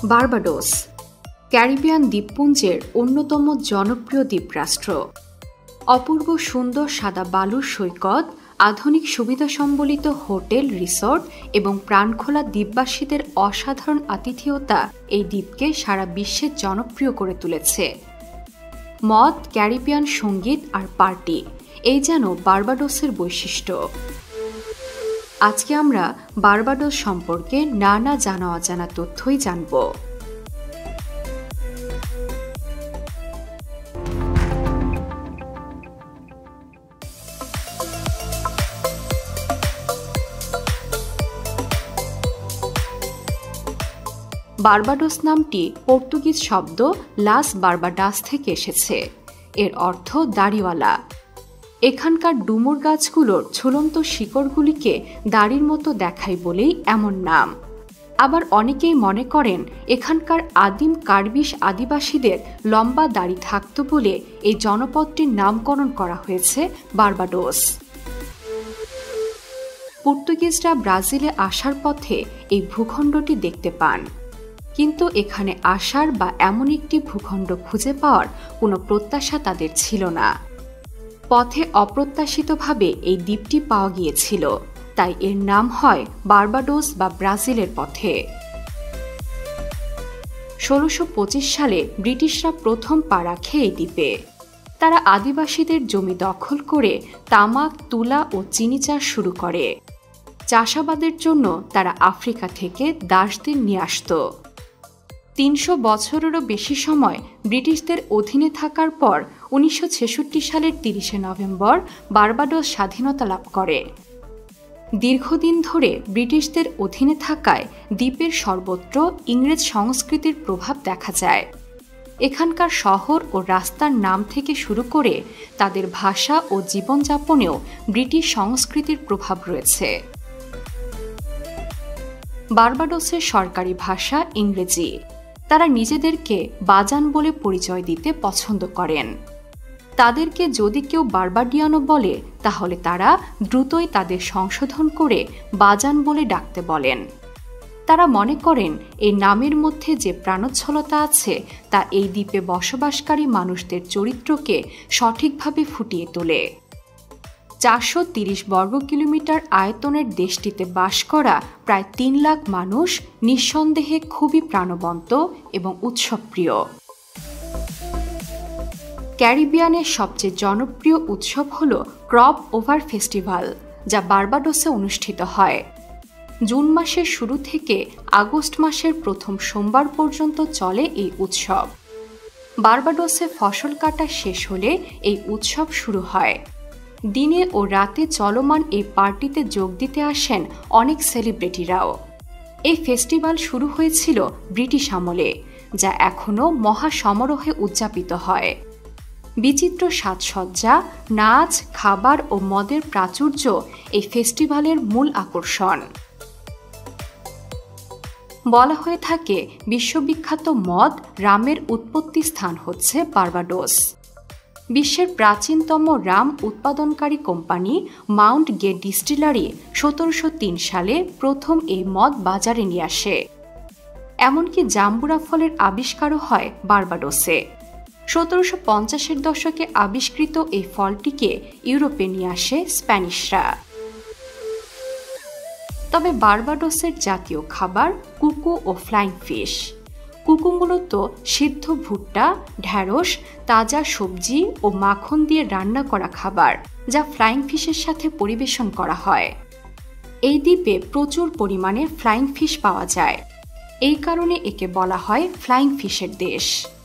Barbados Caribbean দ্বীপপুঞ্জের অন্যতম জনপ্রিয় দ্বীপরাষ্ট্র। অপূর্ব সুন্দর সাদা বালুর সৈকত, আধুনিক সুবিধা সম্বলিত হোটেল, রিসোর্ট এবং প্রাণখোলা দ্বীপবাসীদের অসাধারণ আতিথেয়তা এই দ্বীপকে সারা বিশ্বে জনপ্রিয় করে তুলেছে। মদ, ক্যারিবিয়ান সঙ্গীত আর পার্টি, এই যেন বার্বাডোসের বৈশিষ্ট্য। আজকে আমরা বার্বাডোস সম্পর্কে নানা জানা অজানা তথ্যই জানব। বার্বাডোস নামটি পর্তুগিজ শব্দ লাস বার্বাডাস থেকে এসেছে। এর অর্থ দাড়িওয়ালা। এখানকার ডুমুর গাছগুলোর ঝুলন্ত শিকড়গুলিকে দাড়ির মতো দেখায় বলেই এমন নাম। আবার অনেকেই মনে করেন এখানকার আদিম কার্বিশ আদিবাসীদের লম্বা দাড়ি থাকত বলে এই জনপদটির নামকরণ করা হয়েছে বার্বাডোস। পর্তুগিজরা ব্রাজিলে আসার পথে এই ভূখণ্ডটি দেখতে পান, কিন্তু এখানে আসার বা এমন একটি ভূখণ্ড খুঁজে পাওয়ার কোনো প্রত্যাশা তাদের ছিল না। পথে অপ্রত্যাশিতভাবে এই দ্বীপটি পাওয়া গিয়েছিল, তাই এর নাম হয় বার্বাডোস বা ব্রাজিলের পথে। 1625 সালে ব্রিটিশরা প্রথম পা রাখে এই দ্বীপে। তারা আদিবাসীদের জমি দখল করে তামাক, তুলা ও চিনি চাষ শুরু করে। চাষাবাদের জন্য তারা আফ্রিকা থেকে দাসদের নিয়ে আসত। 300 বছরেরও বেশি সময় ব্রিটিশদের অধীনে থাকার পর 1966 সালের 30 নভেম্বর বার্বাডোস স্বাধীনতা লাভ করে। দীর্ঘদিন ধরে ব্রিটিশদের অধীনে থাকায় দ্বীপের সর্বত্র ইংরেজ সংস্কৃতির প্রভাব দেখা যায়। এখানকার শহর ও রাস্তার নাম থেকে শুরু করে তাদের ভাষা ও জীবনযাপনেও ব্রিটিশ সংস্কৃতির প্রভাব রয়েছে। বার্বাডোসের সরকারি ভাষা ইংরেজি। তারা নিজেদেরকে বাজান বলে পরিচয় দিতে পছন্দ করেন। তাদেরকে যদি কেউ বার্বাডিয়ানো বলে তাহলে তারা দ্রুতই তাদের সংশোধন করে বাজান বলে ডাকতে বলেন। তারা মনে করেন এই নামের মধ্যে যে প্রাণোচ্ছলতা আছে তা এই দ্বীপে বসবাসকারী মানুষদের চরিত্রকে সঠিকভাবে ফুটিয়ে তোলে। 430 বর্গ কিলোমিটার আয়তনের দেশটিতে বাস করা প্রায় 3 লাখ মানুষ নিঃসন্দেহে খুবই প্রাণবন্ত এবং উৎসবপ্রিয়। ক্যারিবিয়ানের সবচেয়ে জনপ্রিয় উৎসব হল ক্রপ ওভার ফেস্টিভ্যাল, যা বার্বাডোসে অনুষ্ঠিত হয়। জুন মাসের শুরু থেকে আগস্ট মাসের প্রথম সোমবার পর্যন্ত চলে এই উৎসব। বার্বাডোসে ফসল কাটা শেষ হলে এই উৎসব শুরু হয়। দিনে ও রাতে চলমান এই পার্টিতে যোগ দিতে আসেন অনেক সেলিব্রিটিরাও। এই ফেস্টিভ্যাল শুরু হয়েছিল ব্রিটিশ আমলে, যা এখনও মহাসমারোহে উদযাপিত হয়। বিচিত্র সাজসজ্জা, নাচ, খাবার ও মদের প্রাচুর্য এই ফেস্টিভ্যালের মূল আকর্ষণ। বলা হয়ে থাকে বিশ্ববিখ্যাত মদ, রামের উৎপত্তি স্থান হচ্ছে বার্বাডোস। বিশ্বের প্রাচীনতম রাম উৎপাদনকারী কোম্পানি মাউন্ট গে ডিস্টিলারি 1703 সালে প্রথম এই মদ বাজারে নিয়ে আসে। এমনকি জাম্বুরা ফলের আবিষ্কারও হয় বার্বাডোসে। 1750-এর দশকে আবিষ্কৃত এই ফলটিকে ইউরোপে নিয়ে আসে স্প্যানিশরা। তবে বার্বাডোসের জাতীয় খাবার কুকু ও ফ্লাইং ফিশ। কুকু মূলত সিদ্ধ ভুট্টা, ঢ্যাঁড়স, তাজা সবজি ও মাখন দিয়ে রান্না করা খাবার, যা ফ্লাইং ফিশের সাথে পরিবেশন করা হয়। এই দ্বীপে প্রচুর পরিমাণে ফ্লাইং ফিশ পাওয়া যায়। এই কারণে একে বলা হয় ফ্লাইং ফিশের দেশ।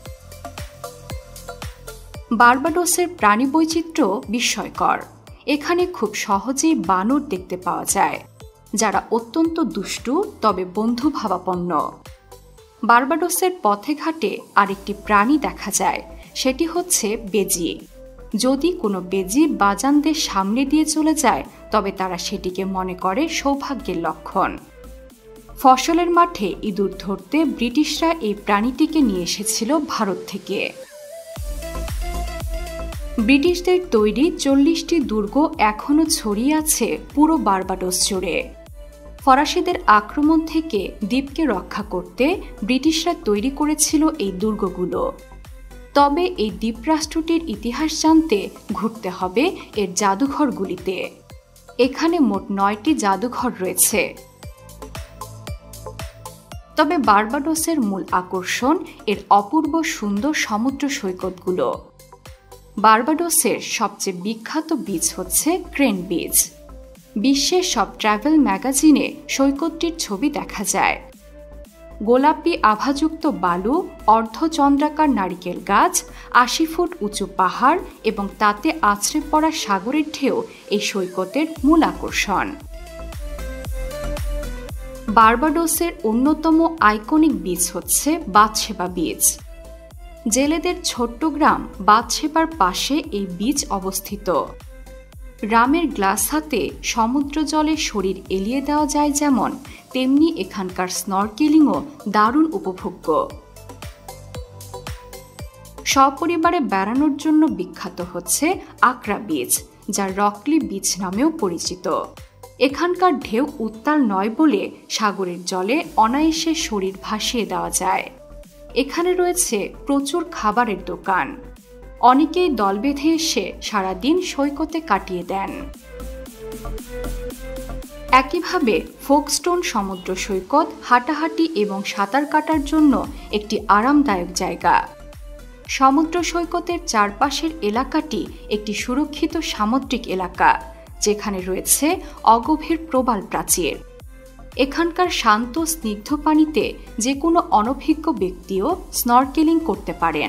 বার্বাডোসের প্রাণী বৈচিত্র্য বিস্ময়কর। এখানে খুব সহজেই বানর দেখতে পাওয়া যায়, যারা অত্যন্ত দুষ্টু তবে বন্ধুভাবাপন্ন। বার্বাডোসের পথে ঘাটে আরেকটি প্রাণী দেখা যায়, সেটি হচ্ছে বেজি। যদি কোনো বেজি বাজানদের সামনে দিয়ে চলে যায় তবে তারা সেটিকে মনে করে সৌভাগ্যের লক্ষণ। ফসলের মাঠে ইঁদুর ধরতে ব্রিটিশরা এই প্রাণীটিকে নিয়ে এসেছিল ভারত থেকে। ব্রিটিশদের তৈরি 40টি দুর্গ এখনও ছড়িয়ে আছে পুরো বার্বাডোস জুড়ে। ফরাসিদের আক্রমণ থেকে দ্বীপকে রক্ষা করতে ব্রিটিশরা তৈরি করেছিল এই দুর্গগুলো। তবে এই দ্বীপরাষ্ট্রটির ইতিহাস জানতে ঘুরতে হবে এর জাদুঘরগুলিতে। এখানে মোট 9টি জাদুঘর রয়েছে। তবে বার্বাডোসের মূল আকর্ষণ এর অপূর্ব সুন্দর সমুদ্র সৈকতগুলো। বার্বাডোসের সবচেয়ে বিখ্যাত বিচ হচ্ছে ক্রেন বিচ। বিশ্বের সব ট্রাভেল ম্যাগাজিনে সৈকতটির ছবি দেখা যায়। গোলাপি আভাযুক্ত বালু, অর্ধচন্দ্রাকার নারিকেল গাছ, 80 ফুট উঁচু পাহাড় এবং তাতে আছড়ে পড়া সাগরের ঢেউ এই সৈকতের মূল আকর্ষণ। বার্বাডোসের অন্যতম আইকনিক বিচ হচ্ছে বাথশেবা বিচ। জেলেদের ছোট্ট গ্রাম বাথশেবার পাশে এই বিচ অবস্থিত। রামের গ্লাস হাতে সমুদ্র জলে শরীর এলিয়ে দেওয়া যায় যেমন, তেমনি এখানকার স্নরকেলিংও দারুণ উপভোগ্য। সপরিবারে বেড়ানোর জন্য বিখ্যাত হচ্ছে আকরা বিচ, যা রকলি বিচ নামেও পরিচিত। এখানকার ঢেউ উত্তাল নয় বলে সাগরের জলে অনায়াসে শরীর ভাসিয়ে দেওয়া যায়। এখানে রয়েছে প্রচুর খাবারের দোকান। অনেকেই দল বেঁধে এসে সারাদিন সৈকতে কাটিয়ে দেন। একইভাবে ফোকস্টোন সমুদ্র সৈকত হাঁটাহাঁটি এবং সাঁতার কাটার জন্য একটি আরামদায়ক জায়গা। সমুদ্র সৈকতের চারপাশের এলাকাটি একটি সুরক্ষিত সামুদ্রিক এলাকা, যেখানে রয়েছে অগভীর প্রবাল প্রাচীর। এখানকার শান্ত স্নিগ্ধ পানিতে যে কোনো অনভিজ্ঞ ব্যক্তিও স্নরকেলিং করতে পারেন।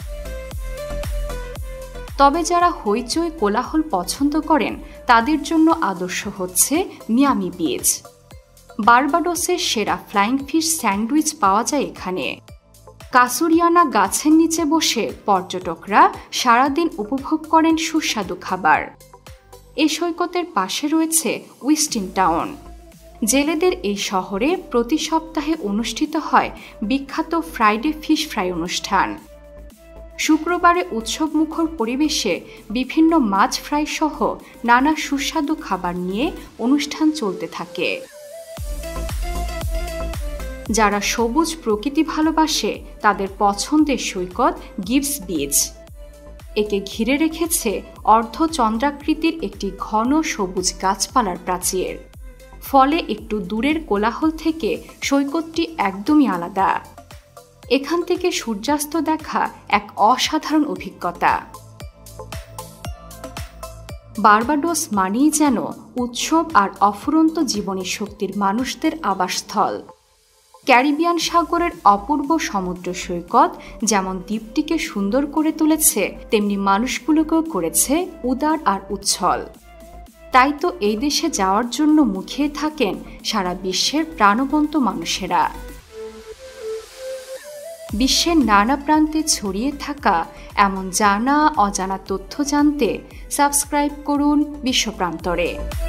তবে যারা হইচই কোলাহল পছন্দ করেন তাদের জন্য আদর্শ হচ্ছে মিয়ামি বিচ। বার্বাডোসের সেরা ফ্লাইং ফিশ স্যান্ডউইচ পাওয়া যায় এখানে। কাসুরিয়ানা গাছের নিচে বসে পর্যটকরা সারাদিন উপভোগ করেন সুস্বাদু খাবার। এই সৈকতের পাশে রয়েছে উইস্টিন টাউন। জেলেদের এই শহরে প্রতি সপ্তাহে অনুষ্ঠিত হয় বিখ্যাত ফ্রাইডে ফিশ ফ্রাই অনুষ্ঠান। শুক্রবারে উৎসবমুখর পরিবেশে বিভিন্ন মাছ ফ্রাই সহ নানা সুস্বাদু খাবার নিয়ে অনুষ্ঠান চলতে থাকে। যারা সবুজ প্রকৃতি ভালোবাসে তাদের পছন্দের সৈকত গিবস বিচ। একে ঘিরে রেখেছে অর্ধচন্দ্রাকৃতির একটি ঘন সবুজ গাছপালার প্রাচীর। ফলে একটু দূরের কোলাহল থেকে সৈকতটি একদমই আলাদা। এখান থেকে সূর্যাস্ত দেখা এক অসাধারণ অভিজ্ঞতা। বার্বাডোস মানেই যেন উৎসব আর অফুরন্ত জীবনী শক্তির মানুষদের আবাসস্থল। ক্যারিবিয়ান সাগরের অপূর্ব সমুদ্র সৈকত যেমন দ্বীপটিকে সুন্দর করে তুলেছে, তেমনি মানুষগুলোকেও করেছে উদার আর উচ্ছল। তাই তো এই দেশে যাওয়ার জন্য মুখিয়ে থাকেন সারা বিশ্বের প্রাণবন্ত মানুষেরা। বিশ্বের নানা প্রান্তে ছড়িয়ে থাকা এমন জানা অজানা তথ্য জানতে সাবস্ক্রাইব করুন বিশ্বপ্রান্তরে।